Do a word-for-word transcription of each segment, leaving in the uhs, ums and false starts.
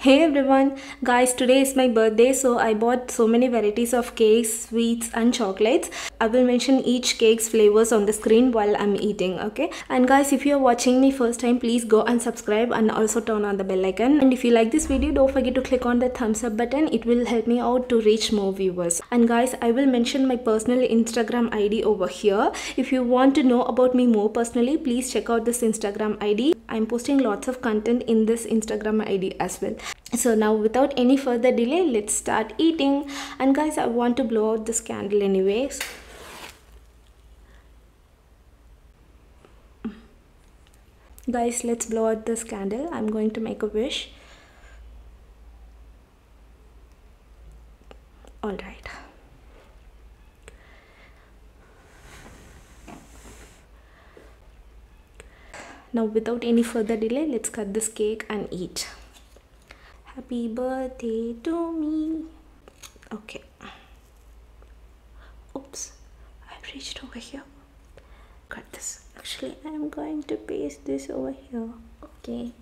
Hey everyone, guys, today is my birthday, so I bought so many varieties of cakes, sweets and chocolates. I will mention each cake's flavors on the screen while I'm eating, okay? And guys, if you are watching me first time, please go and subscribe and also turn on the bell icon. And if you like this video, don't forget to click on the thumbs up button. It will help me out to reach more viewers. And guys, I will mention my personal Instagram I D over here. If you want to know about me more personally, please check out this Instagram I D. I'm posting lots of content in this Instagram I D as well. So now without any further delay, let's start eating. And guys, I want to blow out this candle anyways. Guys, let's blow out this candle. I'm going to make a wish. All right. Now without any further delay, let's cut this cake and eat. Happy birthday to me. Okay. Oops, I've reached over here. Cut this. Actually, I'm going to paste this over here. Okay.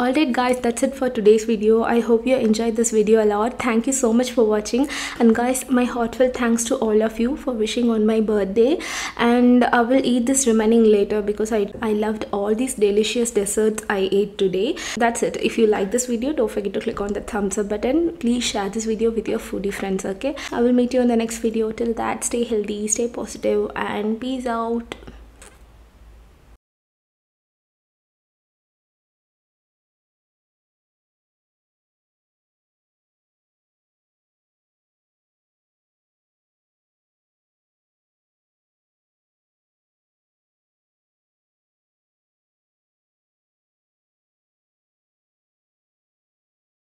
Alright guys, that's it for today's video. I hope you enjoyed this video a lot. Thank you so much for watching, and guys, my heartfelt thanks to all of you for wishing on my birthday. And I will eat this remaining later because I, I loved all these delicious desserts I ate today. That's it. If you like this video, don't forget to click on the thumbs up button. Please share this video with your foodie friends, okay? I will meet you in the next video. Till that, stay healthy, stay positive, and peace out.